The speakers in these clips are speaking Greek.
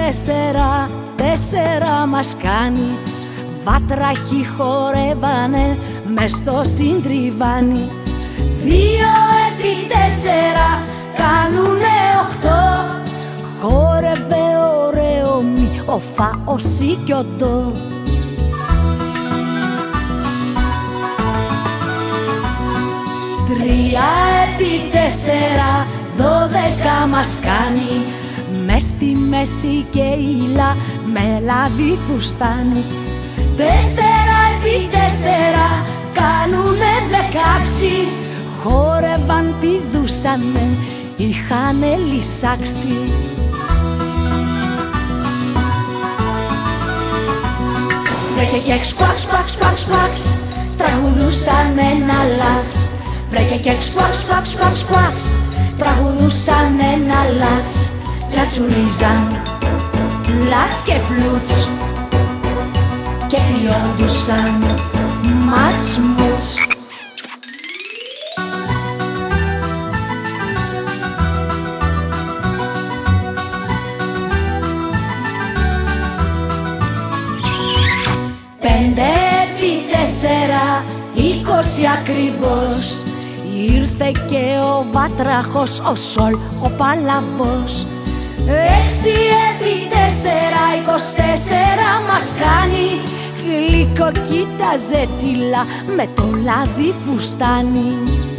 τέσσερα, τέσσερα μας κάνει. Βάτραχοι χορεύανε μες στο συντριβάνι. 2 επί 4 κάνουνε 8. Χόρευε ωραίο μη ο Φαωσί κι ο Ντο. 3 επί 4 12 μας κάνει. Μες στη μέση και ήλα με λάδι φουστάνι. 4 επί 4 κάνουνε 16. Χόρευαν, πηδούσανε, είχανε λυσάξει. Βρέκε και εξ-παξ, παξ, παξ, παξ, τραγουδούσαν ένα λας. Βρέκε και εξ-παξ, παξ, παξ, παξ, τραγουδούσαν ένα λας. Πλατσουρίζαν, πλάτς και πλούτς, και φιλιόντουσαν μάτς μούτς. Πέντε επί 4 20 ακριβώς. Ήρθε και ο Βάτραχος, ο Σολ, ο Παλαβός. 6 επί 4 24 μας κάνει. Γλυκό κοίταζε τυλά με το λάδι φουστάνι.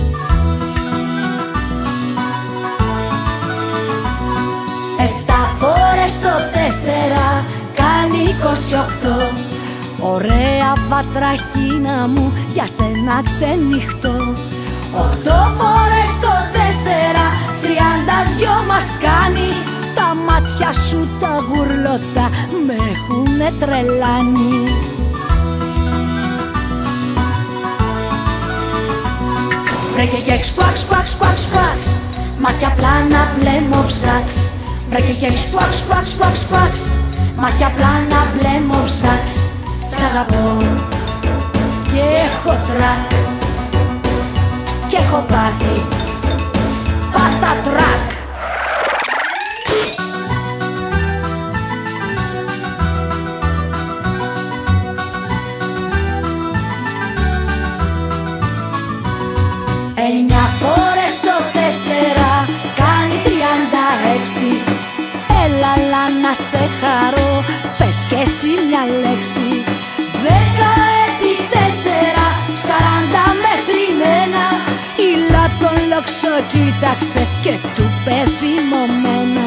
7 φορές το 4 κάνει 28. Ωραία Βατραχίνα μου, για σένα ξενυχτώ. 8 φορές το 4 32 μας κάνει. Τα μάτια σου τα γουρλωτά με έχουνε τρελάνει. Βρέκε και εξ-παξ, παξ, παξ, παξ, μάτια πλάνα μπλε μοψάξ. Βρέκε και εξ-παξ, παξ, παξ, παξ, μάτια πλάνα μπλε μοψάξ. Σ' αγαπώ και έχω τρακ και έχω πάθει πατατρακ. Εννιά φορές το 4 κάνει 36. Έλα να σε χαρώ, πες κι εσύ μια λέξη. 10 επί 4 40 μετρημένα. Ήλα τον λόξο κοίταξε και του πεθυμωμένα.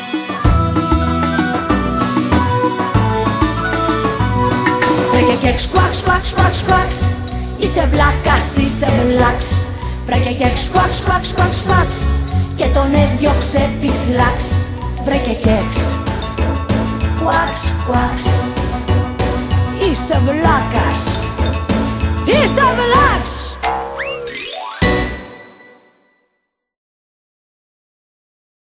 Βρέκε και εξ-παξ, παξ, παξ, παξ, είσαι βλάκας, είσαι βλάξ. Βρέκε και εξ-παξ, παξ, παξ, παξ, και τον έδιωξε πισλάξ. Βρέκε και εξ, κουάξ, κουάξ, Είσαι βλάκας.